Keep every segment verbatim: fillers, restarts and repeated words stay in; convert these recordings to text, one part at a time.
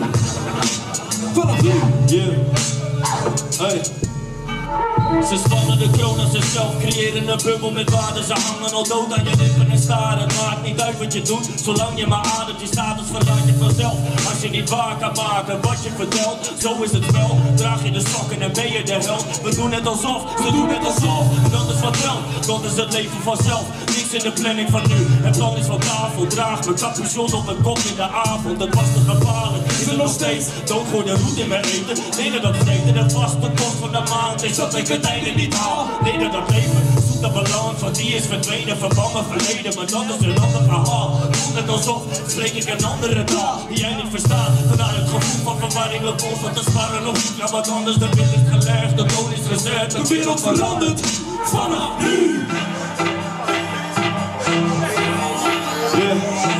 Vanaf nu. Yeah. Hey. Ze spannen de kroon aan zichzelf, creëren een bubbel met waarde. Ze hangen al dood aan je lippen en staren. Het maakt niet uit wat je doet, zolang je maar ademt. Je status verlaat je vanzelf, als je niet waar kan maken wat je vertelt. Zo is het wel, draag je de sokken en ben je de held. We doen het alsof, ze doen het alsof. Dat is wat wel, dat is het leven vanzelf. Niks in de planning van nu, het plan is van tafel. Draag mijn capuchon op mijn kop in de avond. Dat was te gevaarlijk, is er nog steeds. Dood gooi de roet in mijn eten. Dingen dat vreten, de vaste kost van de maand is dat ik het einde niet haal. Nee, dat dat leven, zoek de balans, want die is verdwenen, verbannen verleden. Maar dat is een ander verhaal. Voelt het alsof, spreek ik een andere taal die jij niet verstaat. Vandaar het gevoel van verwarring, loopt ons wat te sparen nog niet naar wat anders. De wind is gelegd, de toon is gezet, de wereld verandert vanaf nu. Yeah.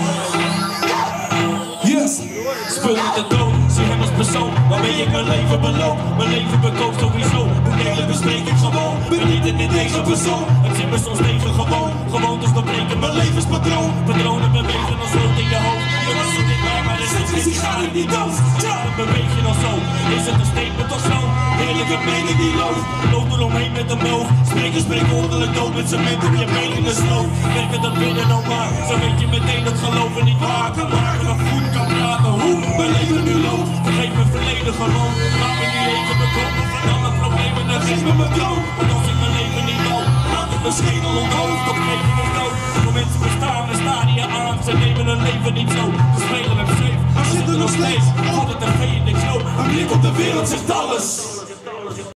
Yes. Spul niet de dood, zie hem als persoon waarmee ik mijn leven beloop. Mijn leven bekoopt sowieso, hoe delen bespreek ik gewoon. Ben niet in deze persoon, het zit me soms tegen gewoon. Gewoontes doorbreken mijn levenspatroon. Patronen bewegen als rood in je hoofd. Je was zo dichtbij, maar is het visie gaat het niet dood. Ja, het beweeg je nog zo, is het een statement of zo? Heerlijke mening die loopt, loopt eromheen met een boog. Spreken spreek ordelijk dood met cement op je been in de sloot. Werken dat binnen dan maar, zo weet je meteen dat geloven niet waar kan maken. Dat goed kan praten, hoe mijn leven nu loopt. Vergeet mijn verleden gewoon, laat me niet even bekomen van alle problemen. Dat geeft me mijn droom, want als ik mijn leven niet dood, laat ik mijn schedel onthoofd op leven of dood. Voor mensen bestaan en staan hier aan, ze nemen hun leven niet zo. Ze spelen hem safe, maar zitten nog steeds. God het tv in de knoop, een blik op de wereld zegt alles.